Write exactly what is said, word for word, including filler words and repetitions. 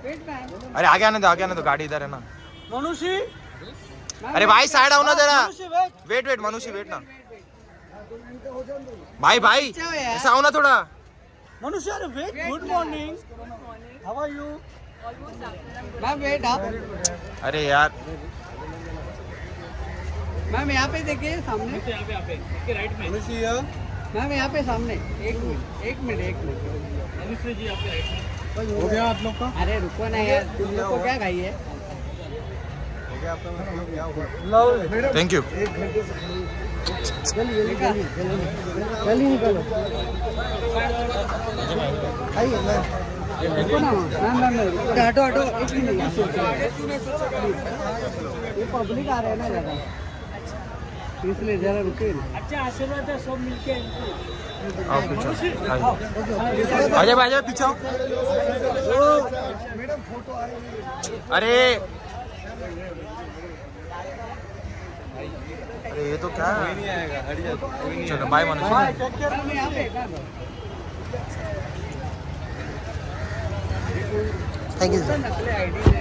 अरे आगे आने दो, आगे आने दो, गाड़ी इधर है ना। मनुष्य, अरे भाई साइड आओ ना जरा। वेट वेट मनुष्य वेट ना भाई, भाई ऐसा आओ ना थोड़ा। मनुष्य अरे wait, good morning, how are you? Ma'am wait आप। अरे यार मैम यहाँ पे देखिए सामने, यहाँ पे यहाँ पे इसके राइट में मनुष्य। मैम यहाँ पे सामने, एक मिनट एक मिनट एक मिनट मनुष्य जी आपके राइट में। हो गया आप लोग का? अरे रुको ना यार, तुम लोग को क्या खाई है? Thank you. जल्दी निकलो। रुको ना मैम, मैम हटो हटो एक मिनट। ये पब्लिक आ रहे हैं ना ज़्यादा, इसलिए जरा रुकिए ना। अच्छा आशीर्वाद है सब मिलके। आओ पीछे, आ जाओ आ जाओ पीछे। मैडम फोटो आ रही है। अरे अरे ये तो क्या है? नहीं आएगा, हट जा। चलो बाय मनुष्य। Thank you sir.